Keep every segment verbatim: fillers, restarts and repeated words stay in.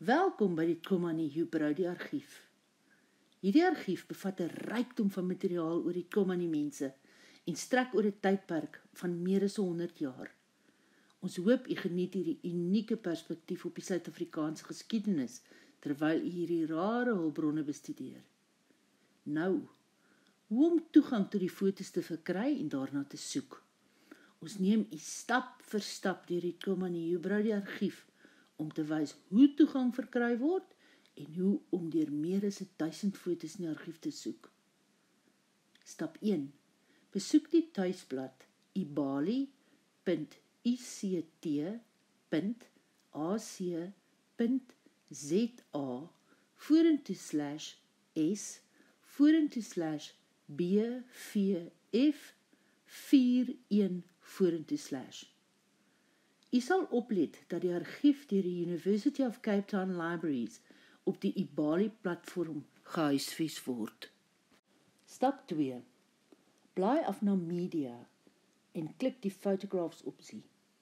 Welkom by die ṭKhomani Hugh Brody Argief. Hierdie argief bevat 'n rykdom van materiaal oor die ṭKhomani mense en strek oor 'n tydperk van meer as honderd jaar. Ons hoop u geniet hierdie unieke perspektief op die Suid-Afrikaanse geskiedenis terwyl u hierdie rare hulpbronne bestudeer. Nou, hoe om toegang tot die fotos te verkry en daarna te soek. Ons neem u stap vir stap deur die ṭKhomani Hugh Brody Argief om te wys hoe toegang verkry word en hoe om deur meer as duisend fotos in die argief te soek. Stap een. Besoek die tuisblad ibali punt i c t punt a c punt z a vorentoe slash s vorentoe slash b v f vier een vorentoe slash. U sal oplet dat die argief deur die University of Cape Town Libraries op die ibali platform gehuisves word. Stap twee. Blaai af na media en klik die photographs opsie.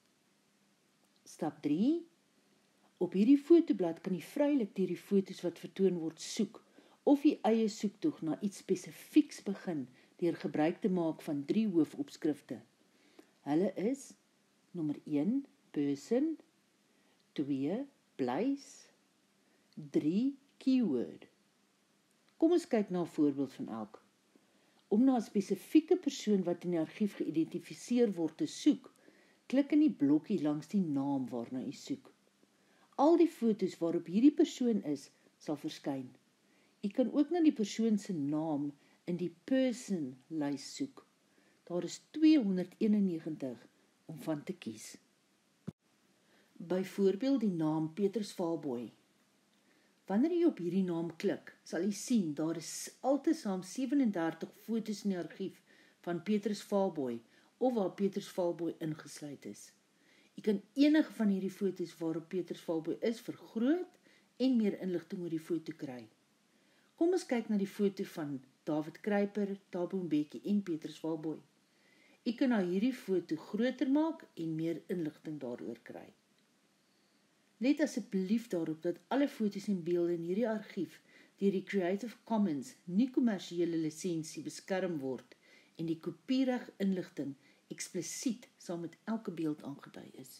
Stap drie. Op hierdie fotoblad kan u vrylik deur die fotos wat vertoon word soek of u eie soektog na iets spesifieks begin deur gebruik te maak van drie hoofopskrifte. Hulle is nommer een, person, twee, place, drie, keyword. Kom ons kyk na 'n voorbeeld van elk. Om na 'n spesifieke persoon wat in die argief geïdentifiseer word te soek, klik in die blokkie langs die naam waarna u soek. Al die fotos waarop hierdie persoon is, sal verskyn. U kan ook na die persoon se naam in die person lys soek. Daar is tweehonderdeenennegentig om van te kies. Byvoorbeeld die naam Petrus-Valboy. Wanneer u op hierdie naam klik, sal u sien daar is altesaam sewenendertig fotos in die argief van Petrus-Valboy of waar Petrus-Valboy ingesluit is. U kan enige van hierdie fotos waarop Petrus-Valboy is vergroot en meer inligting oor die foto kry. Kom ons kyk na die foto van David Kruiper, Thabo Mbeki en Petrus-Valboy. U kan nou hierdie foto groter maak en meer inligting daaroor kry. Let asseblief daarop dat alle fotos en beelde in hierdie argief deur die Creative Commons nie-kommersiële lisensie beskerm word en die kopiereg inligting eksplisiet saam met elke beeld aangedui is.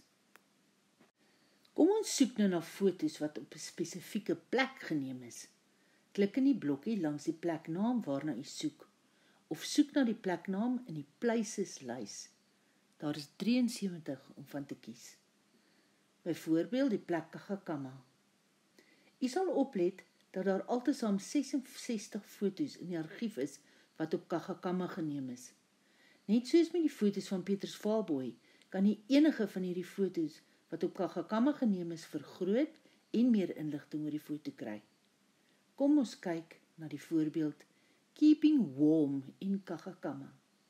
Kom ons soek nou na fotos wat op 'n spesifieke plek geneem is. Klik in die blokkie langs die pleknaam waarna u soek, of soek na die pleknaam in die places lys. Daar is drieënsewentig om van te kies. Byvoorbeeld die plek ṭKhomani. U sal oplet dat daar altesaam sesensestig fotos in die argief is wat op ṭKhomani geneem is. Net soos met die fotos van Petrus-Valboy, kan u enige van hierdie fotos wat op ṭKhomani geneem is vergroot en meer inligting oor die foto kry. Kom ons kyk na die voorbeeld Keeping Warm in ṭKhomani.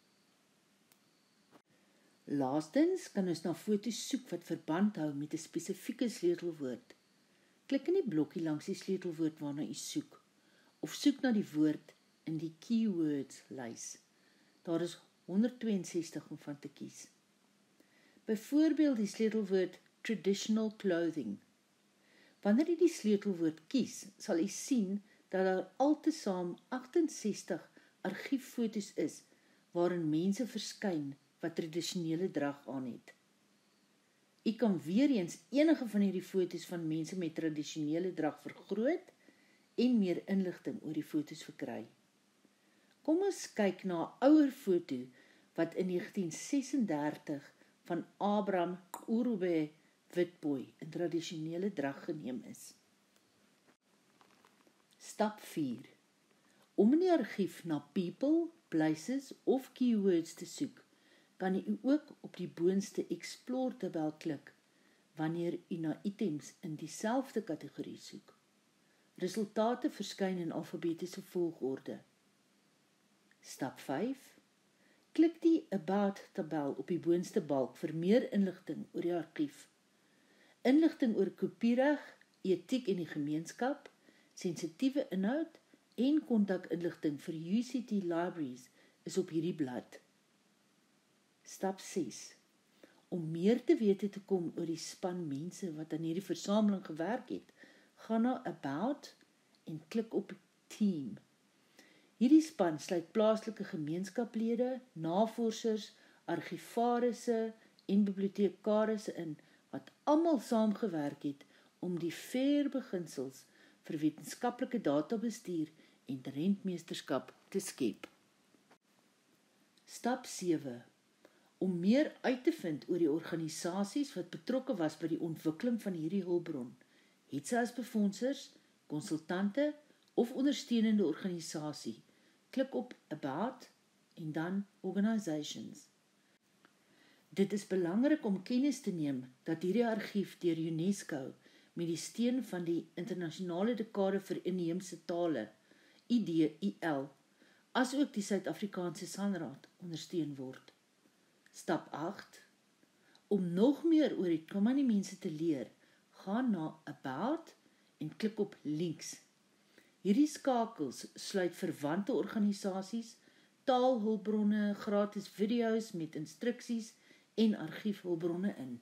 Laastens kan ons na fotos soek wat verband hou met 'n spesifieke sleutelwoord. Klik in die blokkie langs die sleutelwoord waarna u soek, of soek na die woord in die keywords lys. Daar is honderdtweeënsestig om van te kies. Byvoorbeeld die sleutelwoord traditional clothing. Wanneer u die sleutelwoord kies, sal u sien dat daar altesaam agtensestig argieffotos is waarin mense verskyn wat tradisionele drag aan het. U kan weer eens enige van hierdie fotos van mense met tradisionele drag vergroot en meer inligting oor die fotos verkry. Kom ons kyk na 'n ouer foto wat in negentien sesendertig van Abraham Urube Witbooi in tradisionele drag geneem is. Stap vier. Om in die argief na people, places of keywords te soek, kan u ook op die boonste Explore tabel klik wanneer u na items in dieselfde kategorie soek. Resultate verskyn in alfabetiese volgorde. Stap vyf. Klik die About tabel op die boonste balk vir meer inligting oor die argief. Inligting oor kopiereg, etiek en die gemeenskap, sensitiewe inhoud en kontakinligting vir U C T Libraries is op hierdie blad. Stap ses. Om meer te wete te kom oor die span mense wat aan hierdie versameling gewerk het, Ga na About en klik op Team. Hierdie span sluit plaaslike gemeenskaplede, navorsers, argivarisse en bibliotekarisse in, wat almal saamgewerk het om die fair beginsels vir wetenskaplike databestuur en rentmeesterskap te skep. Stap sewe. Om meer uit te vind oor die organisasies wat betrokke was by die ontwikkeling van hierdie hulpbron, het sy as befondsers, konsultante of ondersteunende organisasie, klik op About en dan Organisations. Dit is belangrik om kennis te neem dat hierdie argief deur UNESCO met die steun van die Internasionale Dekade vir Inheemse Tale, I D I L, as ook die Suid-Afrikaanse Sanraad ondersteun word. Stap agt. Om nog meer oor die ṭKhomani mense te leer, gaan na About en klik op Links. Hierdie skakels sluit verwante organisasies, taalhulpbronne, gratis video's met instruksies en argiefhulpbronne in.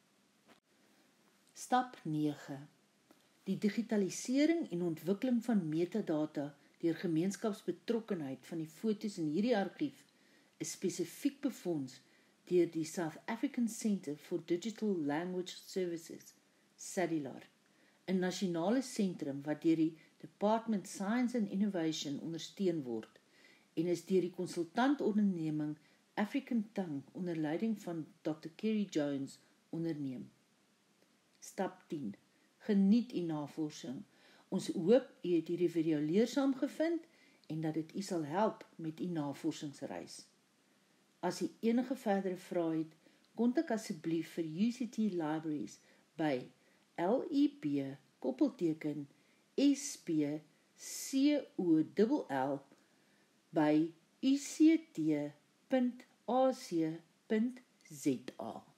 Stap nege. Die digitalisering en ontwikkeling van metadata deur gemeenskapsbetrokkenheid van die fotos in hierdie argief is spesifiek befonds deur die South African Centre for Digital Language Services, SADiLaR, 'n nasionale sentrum wat deur die Department Science and Innovation ondersteun word en is deur die konsultantonderneming African Tongue onder leiding van dokter Kerry Jones onderneem. Stap tien. Geniet u navorsing. Ons hoop u het hierdie video leersaam gevind en dat dit u sal help met u navorsingsreis. As u enige verdere vrae het, kontak asseblief vir U C T Libraries by L I B koppelteken S P C O L L by U C T punt A C punt Z A.